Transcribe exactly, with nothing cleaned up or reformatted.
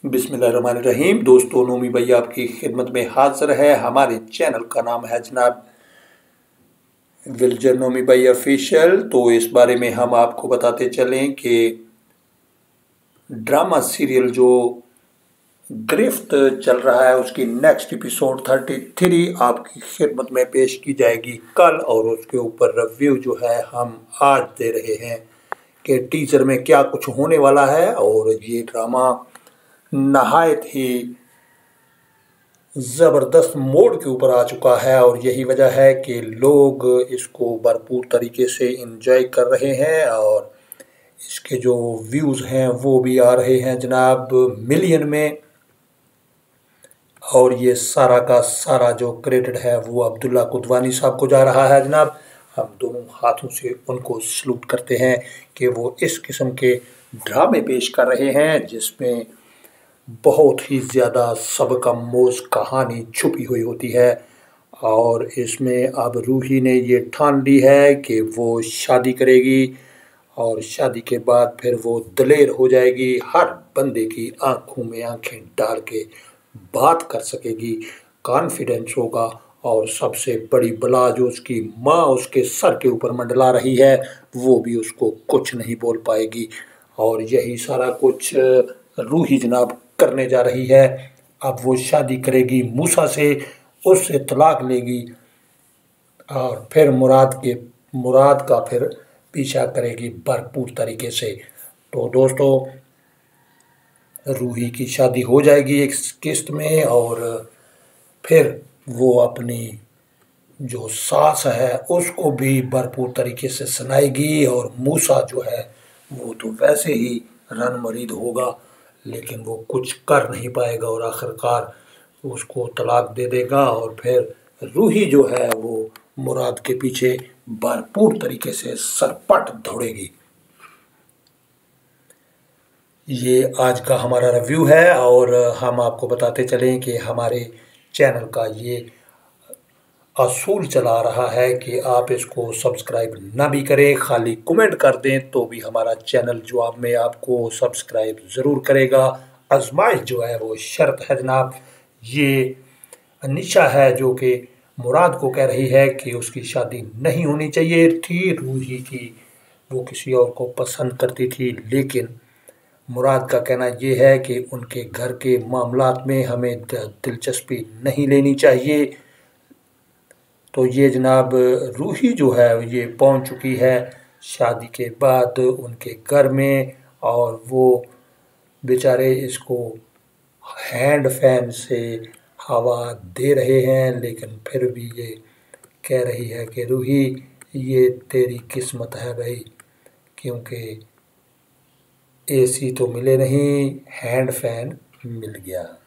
बिस्मिल्लाहिर्रहमानिर्रहीम। दोस्तों, नोमी भाई आपकी खिदमत में हाजिर है। हमारे चैनल का नाम है जनाब विल्जर नोमी भाई ऑफिशियल। तो इस बारे में हम आपको बताते चलें कि ड्रामा सीरियल जो गिरफ्त चल रहा है उसकी नेक्स्ट एपिसोड थर्टी थ्री आपकी खिदमत में पेश की जाएगी कल, और उसके ऊपर रिव्यू जो है हम आज दे रहे हैं कि टीजर में क्या कुछ होने वाला है। और ये ड्रामा नहायत ही ज़बरदस्त मोड के ऊपर आ चुका है, और यही वजह है कि लोग इसको भरपूर तरीके से एंजॉय कर रहे हैं। और इसके जो व्यूज़ हैं वो भी आ रहे हैं जनाब मिलियन में। और ये सारा का सारा जो क्रेडिट है वो अब्दुल्ला कुदवानी साहब को जा रहा है जनाब। हम दोनों हाथों से उनको सलूट करते हैं कि वो इस किस्म के ड्रामे पेश कर रहे हैं जिसमें बहुत ही ज़्यादा सबका मोज़ कहानी छुपी हुई होती है। और इसमें अब रूही ने ये ठान ली है कि वो शादी करेगी, और शादी के बाद फिर वो दलेर हो जाएगी, हर बंदे की आंखों में आंखें डाल के बात कर सकेगी, कॉन्फिडेंस होगा। और सबसे बड़ी बला जो उसकी माँ उसके सर के ऊपर मंडला रही है वो भी उसको कुछ नहीं बोल पाएगी। और यही सारा कुछ रूही जनाब करने जा रही है। अब वो शादी करेगी मूसा से, उससे तलाक लेगी, और फिर मुराद के मुराद का फिर पीछा करेगी भरपूर तरीके से। तो दोस्तों, रूही की शादी हो जाएगी एक किस्त में, और फिर वो अपनी जो सास है उसको भी भरपूर तरीके से सुनाएगी। और मूसा जो है वो तो वैसे ही रन मरीद होगा, लेकिन वो कुछ कर नहीं पाएगा और आखिरकार उसको तलाक दे देगा। और फिर रूही जो है वो मुराद के पीछे भरपूर तरीके से सरपट दौड़ेगी। ये आज का हमारा रिव्यू है, और हम आपको बताते चलें कि हमारे चैनल का ये असूल चला रहा है कि आप इसको सब्सक्राइब ना भी करें, खाली कमेंट कर दें तो भी हमारा चैनल जवाब में आपको सब्सक्राइब ज़रूर करेगा। आजमाइश जो है वो शर्त है जनाब। ये निशा है जो कि मुराद को कह रही है कि उसकी शादी नहीं होनी चाहिए थी रूही की, वो किसी और को पसंद करती थी, लेकिन मुराद का कहना ये है कि उनके घर के मामलात में हमें दिलचस्पी नहीं लेनी चाहिए। तो ये जनाब रूही जो है ये पहुंच चुकी है शादी के बाद उनके घर में, और वो बेचारे इसको हैंड फैन से हवा दे रहे हैं, लेकिन फिर भी ये कह रही है कि रूही ये तेरी किस्मत है भाई, क्योंकि एसी तो मिले नहीं, हैंड फैन मिल गया।